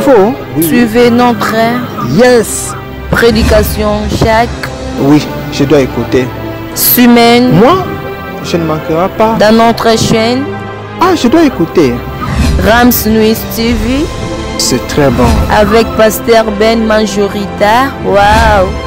faut. Oui, Suivez notre Yes. prédication chaque Oui, je dois écouter. semaine Moi, je ne manquerai pas. dans notre chaîne Ah, je dois écouter. Rams Nuit TV C'est très bon. avec Pasteur Ben Majorita. Waouh!